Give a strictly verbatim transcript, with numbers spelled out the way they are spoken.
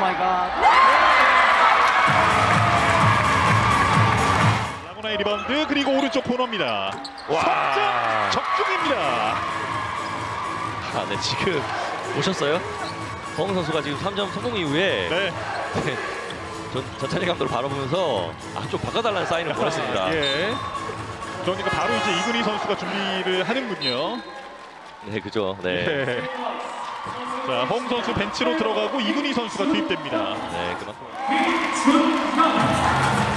마이 갓. 라구나의 리바운드 그리고 오른쪽 코너입니다. 와, 적중입니다. 아, 네, 지금 보셨어요? 허웅 선수가 지금 삼 점 성공 이후에 네. 네, 전, 전찬희 감독을 바라보면서 아, 좀 바꿔달라는 사인을 보냈습니다. 예. 그러니까 바로 이제 이근희 선수가 준비를 하는군요. 네, 그죠. 네. 네. 자, 허웅 선수 벤치로 들어가고 이근희 선수가 투입됩니다. 네, 그만큼.